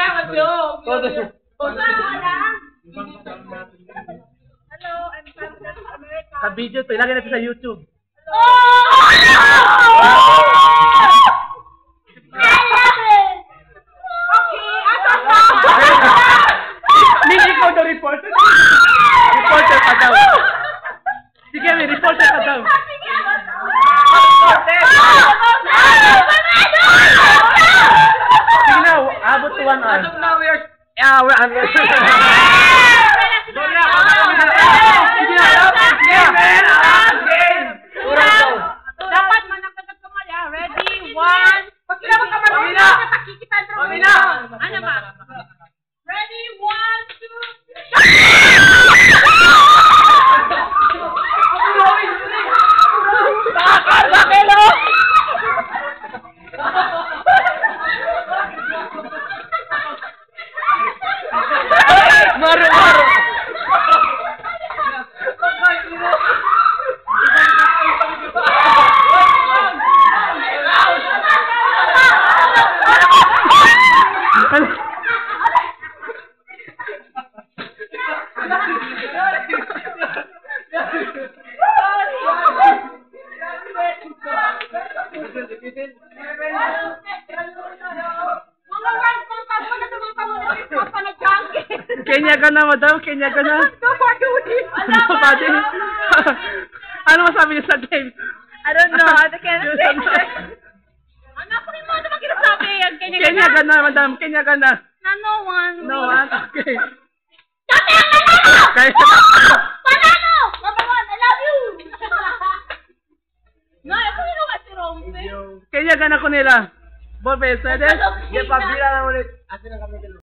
Hello, I'm from America. Sa video to, ilagay natin sa YouTube. Hindi ikaw daw reporter. Reporter ka daw. Sige, may reporter ka daw. Sige na, abot to 1 hour. We're under. Dapat manakagat ka mali. Ready? 1. Ano ba? Ready? 1, 2. Maro. Kenya ka na, madam. Kenya ka na. Ano masabi niyo sa game? I don't know. I can't say. Ano ko rin mo naman kinasabi yan? Kenya ka na, madam. Kenya ka na. No one. No one? Okay. Dati ang ano! Panalo! Number 1, I love you! No, ako yung naman si Rompe. Kenya ka na ko nila. Bobe, pwede? Pabila na ulit. Asin ang kami